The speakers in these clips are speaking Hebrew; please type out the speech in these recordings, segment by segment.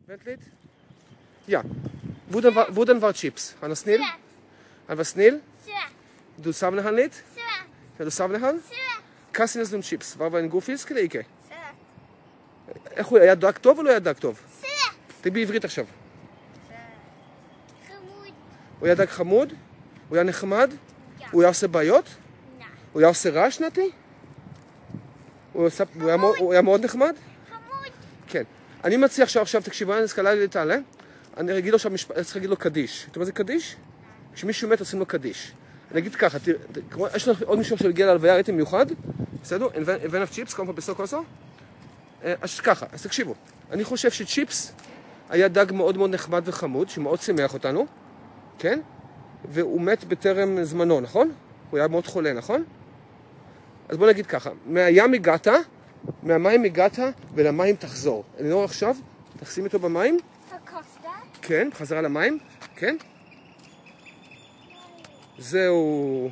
Vent lidt. Ja. Wo denn war Chips? Han er snill? Han var snill? Du savner han lidt? Kan du savne han? כעס נזלום צ'יפס, ועבר גופיס כדי איקה. איך הוא היה דג טוב או לא היה דג טוב? תגיד בעברית עכשיו. חמוד. הוא היה דג חמוד? הוא היה נחמד? הוא היה עושה בעיות? הוא היה עושה רעש נתי? הוא היה מאוד נחמד? חמוד. כן. אני מציע עכשיו תקשיבו, אני אסקלה לי לתעלה. אני אגיד לו עכשיו, צריך להגיד לו קדיש. אתה יודע מה זה קדיש? כשמישהו מת עושים לו קדיש. אני אגיד ככה, יש לנו עוד מישהו שהגיע להלוויה, ראיתם מיוחד? בסדר? הבן אף צ'יפס, קודם כל בסוף כוסו. אז ככה, אז תקשיבו. אני חושב שצ'יפס היה דג מאוד מאוד נחמד וחמוד, שמאוד שימח אותנו, כן? והוא מת בטרם זמנו, נכון? הוא היה מאוד חולה, נכון? אז בוא נגיד ככה, מהים הגעת, מהמים הגעת ולמים תחזור. אלינור עכשיו, תשים אותו במים. הקוסטה? כן, חזרה למים, כן? זהו.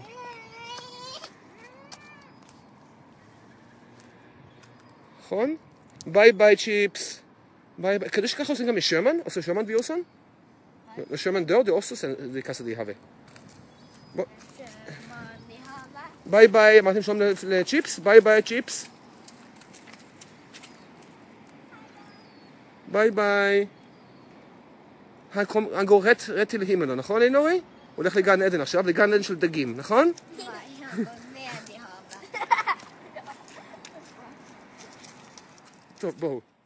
נכון? ביי ביי צ'יפס. ביי ביי. כדי שככה עושים גם לשרמן? עושה שרמן ויוסן? לשרמן דור, די אוסטוס, זה כסה די הווה. ביי ביי, אמרתם שלום לצ'יפס? ביי ביי צ'יפס. ביי ביי. Han går rätt till himlen, נכון אלינורי? הוא הולך לגן עדן עכשיו, לגן עדן של דגים, נכון? טוב, בואו.